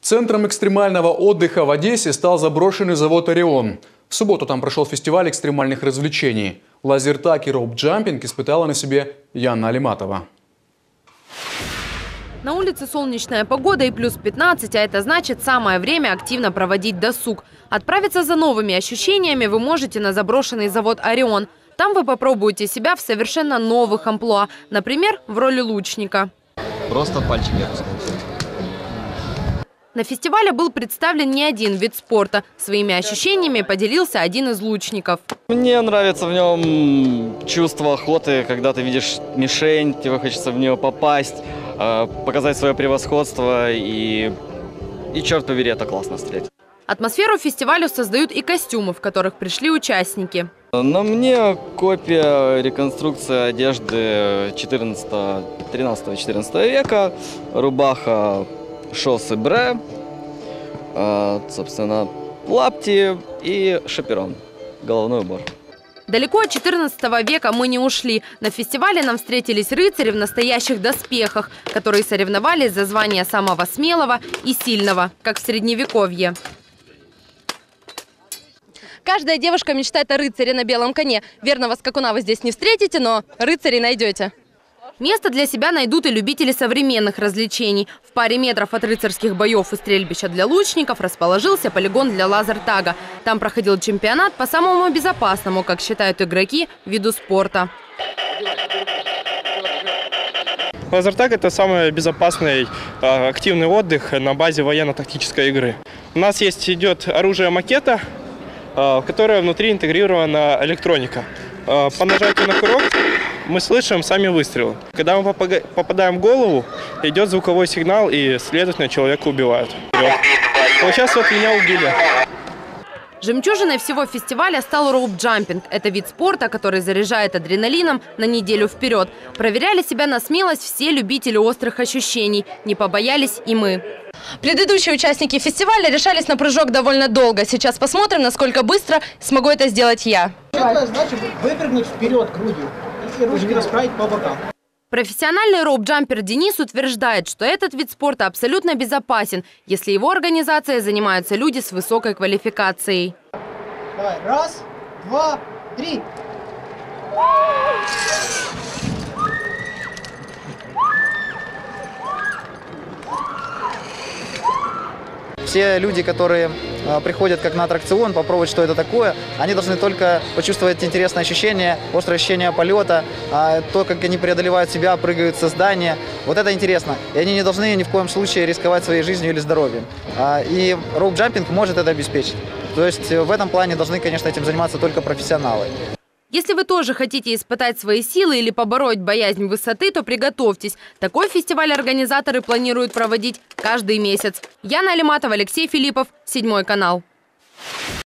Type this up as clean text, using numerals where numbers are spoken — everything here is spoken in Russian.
Центром экстремального отдыха в Одессе стал заброшенный завод «Орион». В субботу там прошел фестиваль экстремальных развлечений. Лазертаг и роуп-джампинг испытала на себе Яна Алиматова. На улице солнечная погода и плюс 15, а это значит самое время активно проводить досуг. Отправиться за новыми ощущениями вы можете на заброшенный завод «Орион». Там вы попробуете себя в совершенно новых амплуа, например, в роли лучника. Просто пальчики опускать. На фестивале был представлен не один вид спорта. Своими ощущениями поделился один из лучников. Мне нравится в нем чувство охоты, когда ты видишь мишень, тебе хочется в нее попасть, показать свое превосходство и черт побери, это классно стрелять. Атмосферу фестивалю создают и костюмы, в которых пришли участники. На мне копия реконструкции одежды 13-14 века, рубаха шоссе бре, собственно, лапти и шаперон, головной убор. Далеко от 14 века мы не ушли. На фестивале нам встретились рыцари в настоящих доспехах, которые соревновались за звание самого смелого и сильного, как в Средневековье. Каждая девушка мечтает о рыцаре на белом коне. Верного скакуна вы здесь не встретите, но рыцарей найдете. Место для себя найдут и любители современных развлечений. В паре метров от рыцарских боев и стрельбища для лучников расположился полигон для лазертага. Там проходил чемпионат по самому безопасному, как считают игроки, виду спорта. Лазертаг – это самый безопасный активный отдых на базе военно-тактической игры. У нас идет оружие макета, в которое внутри интегрирована электроника. По нажатию на курок мы слышим сами выстрелы. Когда мы попадаем в голову, идет звуковой сигнал, и, следовательно, человека убивают. Сейчас вот меня убили. Жемчужиной всего фестиваля стал роуп-джампинг. Это вид спорта, который заряжает адреналином на неделю вперед. Проверяли себя на смелость все любители острых ощущений. Не побоялись и мы. Предыдущие участники фестиваля решались на прыжок довольно долго. Сейчас посмотрим, насколько быстро смогу это сделать я. Значит, выпрыгнуть вперед грудью и ручки расправить по бокам. Профессиональный роуп-джампер Денис утверждает, что этот вид спорта абсолютно безопасен, если его организацией занимаются люди с высокой квалификацией. Давай, раз, два, три. Все люди, которые приходят как на аттракцион, попробовать, что это такое, они должны только почувствовать интересные ощущения, острое ощущение полета, то, как они преодолевают себя, прыгают со здания. Вот это интересно. И они не должны ни в коем случае рисковать своей жизнью или здоровьем. И роуп-джампинг может это обеспечить. То есть в этом плане должны, конечно, этим заниматься только профессионалы. Если вы тоже хотите испытать свои силы или побороть боязнь высоты, то приготовьтесь. Такой фестиваль организаторы планируют проводить каждый месяц. Яна Алиматова, Алексей Филиппов, 7 канал.